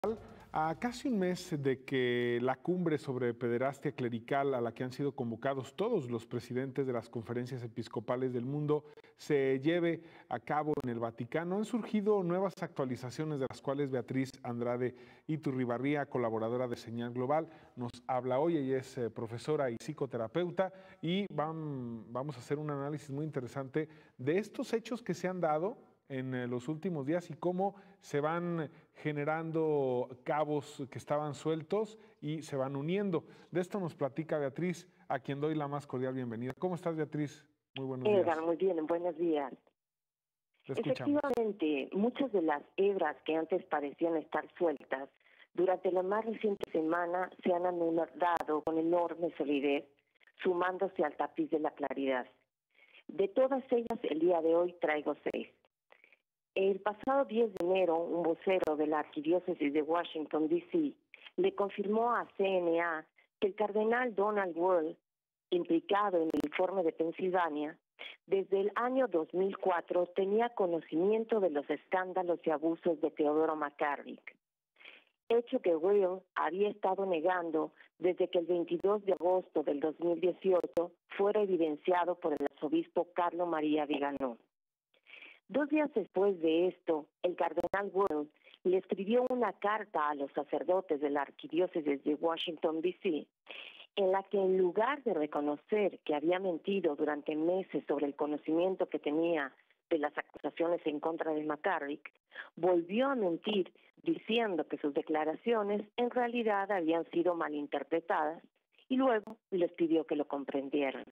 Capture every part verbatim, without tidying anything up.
A casi un mes de que la cumbre sobre pederastia clerical a la que han sido convocados todos los presidentes de las conferencias episcopales del mundo se lleve a cabo en el Vaticano, han surgido nuevas actualizaciones de las cuales Beatriz Andrade Iturribarría, colaboradora de Señal Global, nos habla hoy. Ella es eh, profesora y psicoterapeuta y van, vamos a hacer un análisis muy interesante de estos hechos que se han dado en los últimos días y cómo se van generando cabos que estaban sueltos y se van uniendo. De esto nos platica Beatriz, a quien doy la más cordial bienvenida. ¿Cómo estás, Beatriz? Muy buenos días. Edgar, muy bien, buenos días. Te escuchamos. Efectivamente, muchas de las hebras que antes parecían estar sueltas, durante la más reciente semana se han anudado con enorme solidez, sumándose al tapiz de la claridad. De todas ellas, el día de hoy traigo seis. El pasado diez de enero, un vocero de la Arquidiócesis de Washington, D C, le confirmó a C N A que el cardenal Donald Wuerl, implicado en el informe de Pensilvania, desde el año dos mil cuatro tenía conocimiento de los escándalos y abusos de Teodoro McCarrick, hecho que Wuerl había estado negando desde que el veintidós de agosto del dos mil dieciocho fuera evidenciado por el arzobispo Carlo María Viganò. Dos días después de esto, el cardenal Wuerl le escribió una carta a los sacerdotes de la Arquidiócesis de Washington, D C, en la que en lugar de reconocer que había mentido durante meses sobre el conocimiento que tenía de las acusaciones en contra de McCarrick, volvió a mentir diciendo que sus declaraciones en realidad habían sido malinterpretadas y luego les pidió que lo comprendieran.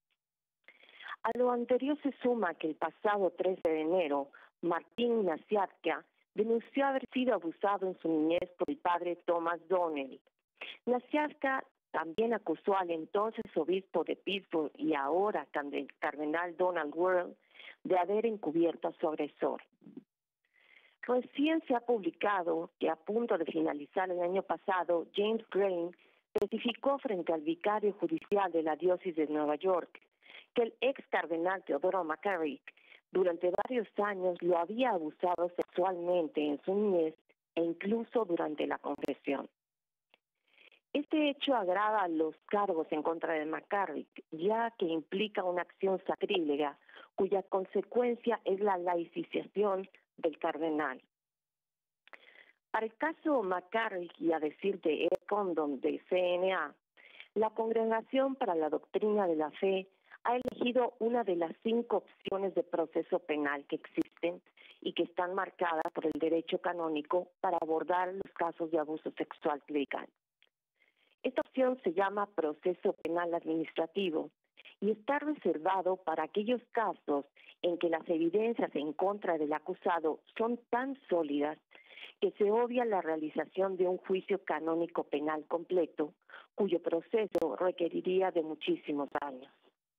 A lo anterior se suma que el pasado trece de enero, Martín Nasiatka denunció haber sido abusado en su niñez por el padre Thomas Donnell. Nasiatka también acusó al entonces obispo de Pittsburgh y ahora cardenal Donald Wuerl de haber encubierto a su agresor. Recién se ha publicado que a punto de finalizar el año pasado, James Green testificó frente al vicario judicial de la diócesis de Nueva York que el ex cardenal Teodoro McCarrick durante varios años lo había abusado sexualmente en su niñez e incluso durante la confesión. Este hecho agrava los cargos en contra de McCarrick, ya que implica una acción sacrílega cuya consecuencia es la laicización del cardenal. Para el caso McCarrick y a decir de Ed Condon de C N A, la Congregación para la Doctrina de la Fe ha elegido una de las cinco opciones de proceso penal que existen y que están marcadas por el derecho canónico para abordar los casos de abuso sexual clerical. Esta opción se llama proceso penal administrativo y está reservado para aquellos casos en que las evidencias en contra del acusado son tan sólidas que se obvia la realización de un juicio canónico penal completo, cuyo proceso requeriría de muchísimos años.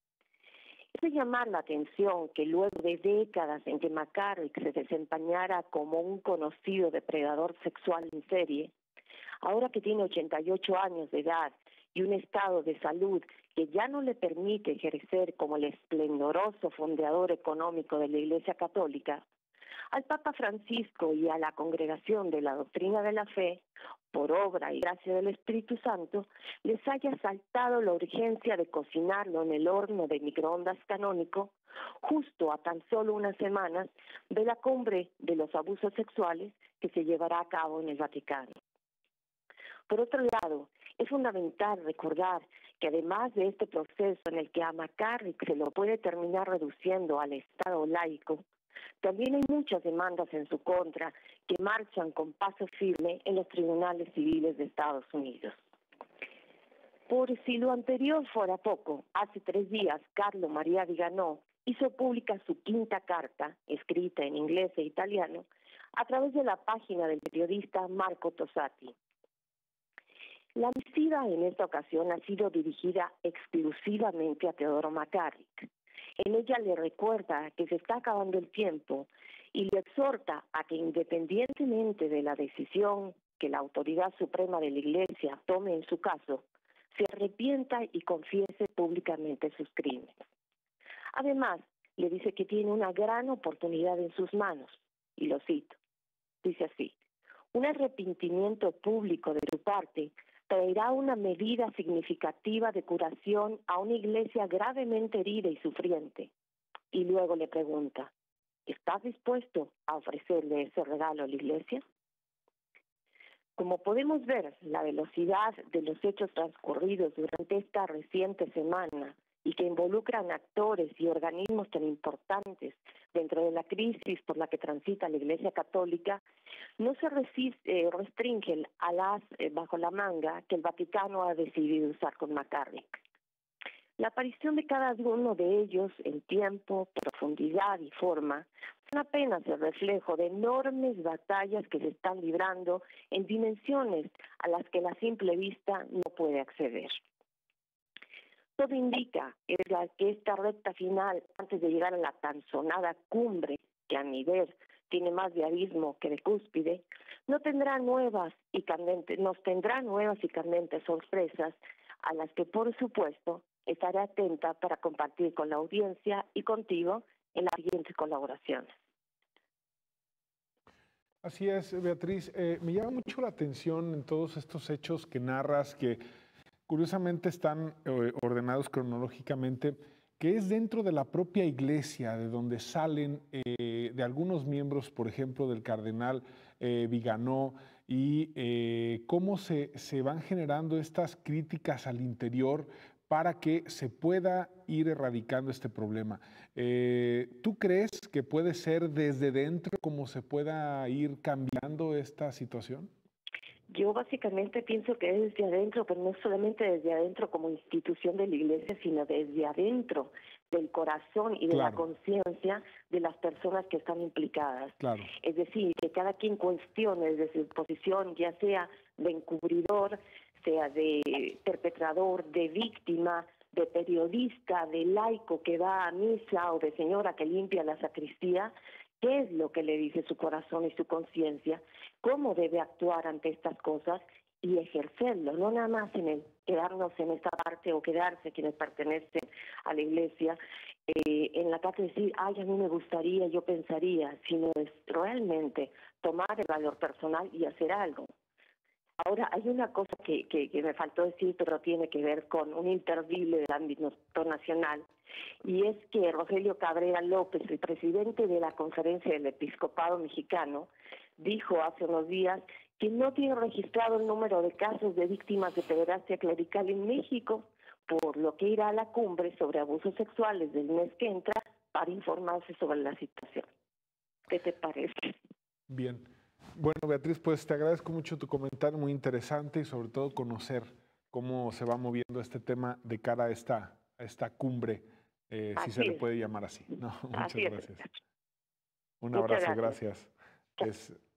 Es de llamar la atención que luego de décadas en que McCarrick se desempeñara como un conocido depredador sexual en serie, ahora que tiene ochenta y ocho años de edad y un estado de salud que ya no le permite ejercer como el esplendoroso fondeador económico de la Iglesia Católica, al Papa Francisco y a la Congregación de la Doctrina de la Fe, por obra y gracia del Espíritu Santo, les haya saltado la urgencia de cocinarlo en el horno de microondas canónico, justo a tan solo unas semanas de la cumbre de los abusos sexuales que se llevará a cabo en el Vaticano. Por otro lado, es fundamental recordar que además de este proceso en el que a McCarrick se lo puede terminar reduciendo al estado laico, también hay muchas demandas en su contra que marchan con paso firme en los tribunales civiles de Estados Unidos. Por si lo anterior fuera poco, hace tres días Carlo María Viganò hizo pública su quinta carta, escrita en inglés e italiano, a través de la página del periodista Marco Tosatti. La misiva en esta ocasión ha sido dirigida exclusivamente a Teodoro McCarrick. En ella le recuerda que se está acabando el tiempo y le exhorta a que independientemente de la decisión que la autoridad suprema de la Iglesia tome en su caso, se arrepienta y confiese públicamente sus crímenes. Además, le dice que tiene una gran oportunidad en sus manos, y lo cito. Dice así: Un arrepentimiento público de su parte traerá una medida significativa de curación a una iglesia gravemente herida y sufriente. Y luego le pregunta, ¿estás dispuesto a ofrecerle ese regalo a la iglesia? Como podemos ver, la velocidad de los hechos transcurridos durante esta reciente semana y que involucran actores y organismos tan importantes dentro de la crisis por la que transita la Iglesia Católica, no se resiste, eh, restringe al as eh, bajo la manga que el Vaticano ha decidido usar con McCarrick. La aparición de cada uno de ellos en tiempo, profundidad y forma son apenas el reflejo de enormes batallas que se están librando en dimensiones a las que la simple vista no puede acceder. Todo indica Edgar, que esta recta final, antes de llegar a la tan sonada cumbre, que a mi ver tiene más de abismo que de cúspide, no tendrá nuevas y candentes, nos tendrá nuevas y candentes sorpresas a las que, por supuesto, estaré atenta para compartir con la audiencia y contigo en las siguientes colaboraciones. Así es, Beatriz. Eh, me llama mucho la atención en todos estos hechos que narras, que curiosamente están eh, ordenados cronológicamente, que es dentro de la propia iglesia, de donde salen eh, de algunos miembros, por ejemplo, del cardenal eh, Viganó, y eh, cómo se, se van generando estas críticas al interior para que se pueda ir erradicando este problema. Eh, ¿Tú crees que puede ser desde dentro como se pueda ir cambiando esta situación? Yo básicamente pienso que es desde adentro, pero no solamente desde adentro como institución de la iglesia, sino desde adentro del corazón y de Claro. la conciencia de las personas que están implicadas. Claro. Es decir, que cada quien cuestione desde su posición, ya sea de encubridor, sea de perpetrador, de víctima, de periodista, de laico que va a misa o de señora que limpia la sacristía, qué es lo que le dice su corazón y su conciencia, cómo debe actuar ante estas cosas y ejercerlo, no nada más en el quedarnos en esta parte o quedarse quienes pertenecen a la iglesia, eh, en la parte de decir, ay, a mí me gustaría, yo pensaría, sino es realmente tomar el valor personal y hacer algo. Ahora, hay una cosa que, que, que me faltó decir, pero tiene que ver con un imperdible del ámbito nacional, y es que Rogelio Cabrera López, el presidente de la Conferencia del Episcopado Mexicano, dijo hace unos días que no tiene registrado el número de casos de víctimas de pederastia clerical en México, por lo que irá a la cumbre sobre abusos sexuales del mes que entra para informarse sobre la situación. ¿Qué te parece? Bien. Bueno, Beatriz, pues te agradezco mucho tu comentario, muy interesante, y sobre todo conocer cómo se va moviendo este tema de cara a esta, a esta cumbre, eh, si se le puede llamar así. No, muchas Así es. gracias. Un Muchas abrazo, gracias. gracias. Es